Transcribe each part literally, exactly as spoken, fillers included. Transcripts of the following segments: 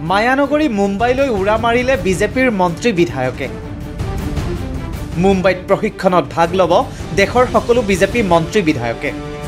মায়ানগৰী মুম্বাইলৈ উৰা মাৰিলে বিজেপিৰ মন্ত্ৰী বিধায়কে। মুম্বাইত প্ৰশিক্ষণত ভাগ ল'ব দেশৰ সকলো বিজেপি মন্ত্ৰী বিধায়কে।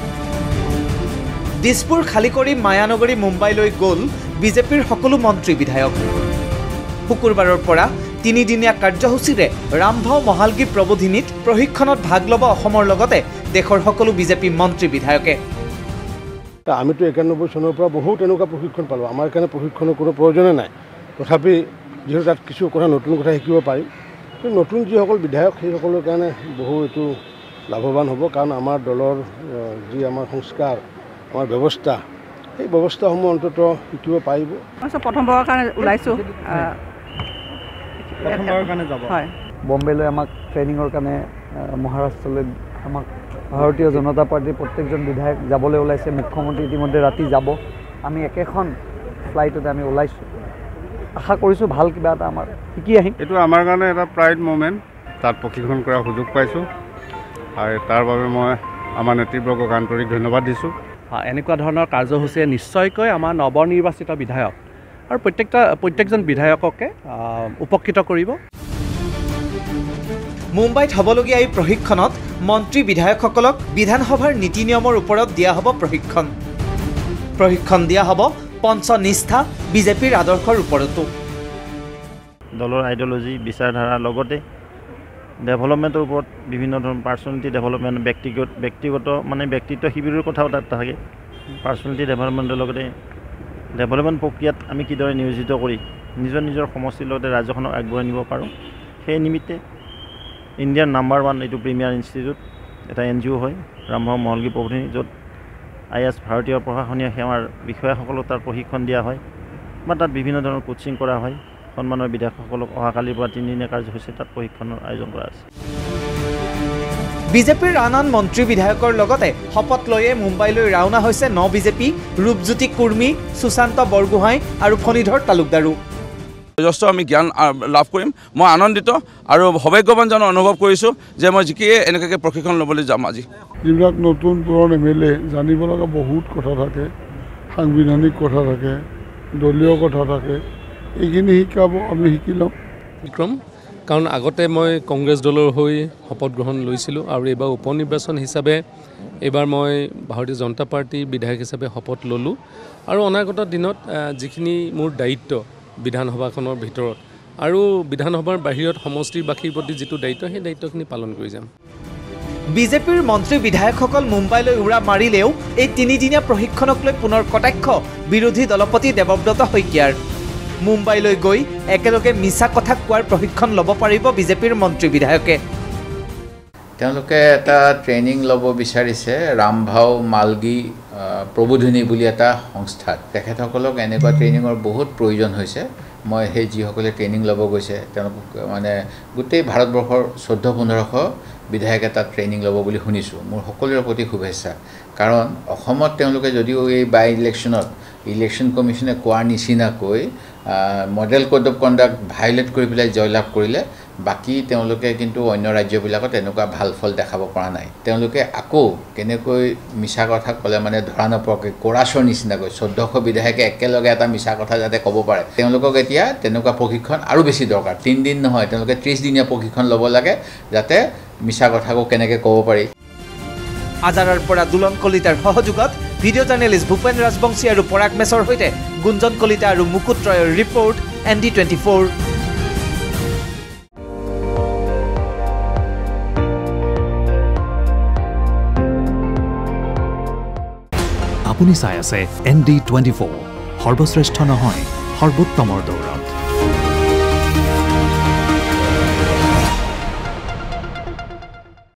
দিছপুৰ খালী কৰি মায়ানগৰী মুম্বাইলৈ গ'ল বিজেপিৰ সকলো মন্ত্ৰী বিধায়ক। শুকুৰবাৰৰ পৰা তিনিদিনীয়া কাৰ্যসূচীৰে ৰামভাও মহালগী প্ৰবোধিনীত প্ৰশিক্ষণত ভাগ ল'ব অসমৰ লগতে দেশৰ সকলো বিজেপি মন্ত্ৰী বিধায়কে। আমিতো একানব্বৈ চনৰ পৰা বহুত এনেকুৱা প্ৰশিক্ষণ পালোঁ। আমাৰ কাৰণে প্ৰশিক্ষণৰ কোনো প্ৰয়োজনে নাই। তথাপি যিহেতু তাত কিছু কথা নতুন কথা শিকিব পাৰিম, কিন্তু নতুন যিসকল বিধায়ক সেইসকলৰ কাৰণে বহু এইটো লাভৱান হ'ব। কাৰণ আমাৰ দলৰ যি আমাৰ সংস্কাৰ, আমাৰ ব্যৱস্থা, সেই ব্যৱস্থাসমূহ অন্তত শিকিব পাৰিব। প্ৰথমবাৰৰ কাৰণে ওলাইছোঁ, প্ৰথমবাৰৰ কাৰণে যাব হয় বম্বেলৈ আমাক ট্ৰেইনিঙৰ কাৰণে মহাৰাষ্ট্ৰলৈ আমাক ভাৰতীয় জনতা পাৰ্টিৰ প্ৰত্যেকজন বিধায়ক যাবলৈ ওলাইছে। মুখ্যমন্ত্ৰী ইতিমধ্যে ৰাতি যাব। আমি একেখন ফ্লাইটতে আমি ওলাইছোঁ। আশা কৰিছোঁ ভাল কিবা এটা আমাৰ শিকি আহিম। এইটো আমাৰ কাৰণে এটা প্ৰাইড মুমেণ্ট। তাত প্ৰশিক্ষণ কৰাৰ সুযোগ পাইছোঁ আৰু তাৰ বাবে মই আমাৰ নেতৃবৰ্গক আন্তৰিক ধন্যবাদ দিছোঁ। এনেকুৱা ধৰণৰ কাৰ্যসূচীয়ে নিশ্চয়কৈ আমাৰ নৱনিৰ্বাচিত বিধায়ক আৰু প্ৰত্যেকটা প্ৰত্যেকজন বিধায়ককে উপকৃত কৰিব। মুম্বাইত হ'বলগীয়া এই প্ৰশিক্ষণত মন্ত্ৰী বিধায়কসকলক বিধানসভাৰ নীতি নিয়মৰ ওপৰত দিয়া হ'ব প্ৰশিক্ষণ। প্ৰশিক্ষণ দিয়া হ'ব পঞ্চনিষ্ঠা বিজেপিৰ আদৰ্শৰ ওপৰতো। দলৰ আইডিঅলজি বিচাৰধাৰাৰ লগতে ডেভেলপমেণ্টৰ ওপৰত বিভিন্ন ধৰণৰ পাৰ্চনেলিটি ডেভেলপমেণ্ট, ব্যক্তিগত ব্যক্তিগত মানে ব্যক্তিত্ব শিবিৰৰ কথাও তাত থাকে। পাৰ্চনেলিটি ডেভেলপমেণ্টৰ লগতে ডেভেলপমেণ্ট প্ৰক্ৰিয়াত আমি কিদৰে নিয়োজিত কৰি নিজৰ নিজৰ সমষ্টিৰ লগতে ৰাজ্যখনক আগবঢ়াই নিব পাৰোঁ, সেই নিমিত্তে ইণ্ডিয়াৰ নাম্বাৰ ওৱান এইটো প্ৰিমিয়াৰ ইনষ্টিটিউট এটা এন জি অ' হয় ৰামভাও মহালগী প্ৰবোধিনী, য'ত আই এছ ভাৰতীয় প্ৰশাসনীয় সেৱাৰ বিষয়াসকলক তাত প্ৰশিক্ষণ দিয়া হয় বা তাত বিভিন্ন ধৰণৰ কোচিং কৰা হয়। সন্মানৰ বিধায়কসকলক অহাকালিৰ পৰা তিনিদিনীয়া কাৰ্যসূচী তাত প্ৰশিক্ষণৰ আয়োজন কৰা আছে। বিজেপিৰ আন আন মন্ত্ৰী বিধায়কৰ লগতে শপত লৈয়ে মুম্বাইলৈ ৰাওনা হৈছে ন বিজেপি, ৰূপজ্যোতি কুৰ্মী, সুশান্ত বৰগোহাঁই আৰু ফণীধৰ তালুকদাৰো। যথেষ্ট আমি জ্ঞান লাভ কৰিম। মই আনন্দিত আৰু সৌভাগ্যৱান যেন অনুভৱ কৰিছোঁ যে মই যিকিয়ে এনেকুৱাকৈ প্ৰশিক্ষণ ল'বলৈ যাম। আজি যিবিলাক নতুন পুৰণ এম এল এ জানিব লগা বহুত কথা থাকে, সাংবিধানিক কথা থাকে, দলীয় কথা থাকে, এইখিনি শিকাব, আমি শিকি ল'ম। বিক্ৰম, কাৰণ আগতে মই কংগ্ৰেছ দলৰ হৈ শপত গ্ৰহণ লৈছিলোঁ আৰু এইবাৰ উপ নিৰ্বাচন হিচাপে এইবাৰ মই ভাৰতীয় জনতা পাৰ্টীৰ বিধায়ক হিচাপে শপত ল'লোঁ আৰু অনাগত দিনত যিখিনি মোৰ দায়িত্ব বিধানসভাখনৰ ভিতৰত আৰু বিধানসভাৰ বাহিৰত সমষ্টিবাসীৰ প্ৰতি যিটো দায়িত্ব, সেই দায়িত্বখিনি পালন কৰি যাম। বিজেপিৰ মন্ত্ৰী বিধায়কসকল মুম্বাইলৈ উৰা মাৰিলেও এই তিনিদিনীয়া প্ৰশিক্ষণক লৈ পুনৰ কটাক্ষ বিৰোধী দলপতি দেৱব্ৰত শইকীয়াৰ। মুম্বাইলৈ গৈ একেলগে মিছা কথা কোৱাৰ প্ৰশিক্ষণ ল'ব পাৰিব বিজেপিৰ মন্ত্ৰী বিধায়কে। তেওঁলোকে এটা ট্ৰেইনিং ল'ব বিচাৰিছে ৰামভাও মালগী প্ৰবোধিনী বুলি এটা সংস্থাত। তেখেতসকলক এনেকুৱা ট্ৰেইনিঙৰ বহুত প্ৰয়োজন হৈছে। মই সেই যিসকলে ট্ৰেইনিং ল'ব গৈছে তেওঁলোকক মানে গোটেই ভাৰতবৰ্ষৰ চৈধ্য পোন্ধৰশ বিধায়ক এটা ট্ৰেইনিং ল'ব বুলি শুনিছোঁ। মোৰ সকলোৰে প্ৰতি শুভেচ্ছা। কাৰণ অসমত তেওঁলোকে যদিও এই বাই ইলেকশ্যনত ইলেকশ্যন কমিশ্যনে কোৱাৰ নিচিনাকৈ model code of conduct violate কৰি পেলাই জয়লাভ কৰিলে, বাকী তেওঁলোকে কিন্তু অন্য ৰাজ্যবিলাকত এনেকুৱা ভাল ফল দেখাব পৰা নাই। তেওঁলোকে আকৌ কেনেকৈ মিছা কথা ক'লে মানে ধৰা নপৰাকৈ কোৰাছৰ নিচিনাকৈ চৈধ্যশ বিধায়কে একেলগে এটা মিছা কথা যাতে ক'ব পাৰে, তেওঁলোকক এতিয়া তেনেকুৱা প্ৰশিক্ষণ আৰু বেছি দৰকাৰ। তিনিদিন নহয়, তেওঁলোকে ত্ৰিছদিনীয়া প্ৰশিক্ষণ ল'ব লাগে যাতে মিছা কথাকো কেনেকৈ ক'ব পাৰি। আজাৰাৰ পৰা দুলন কলিতাৰ সহযোগত ভিডিঅ' জাৰ্নেলিষ্ট ভূপেন ৰাজবংশী আৰু পৰাগ মেছৰ সৈতে গুঞ্জন কলিতা আৰু মুকুট ৰয়ৰ report, N D twenty four. আপুনি চাই আছে এন ডি টুৱেণ্টি ফ'ৰ, সৰ্বশ্ৰেষ্ঠ নহয় সৰ্বোত্তমৰ দৌৰ।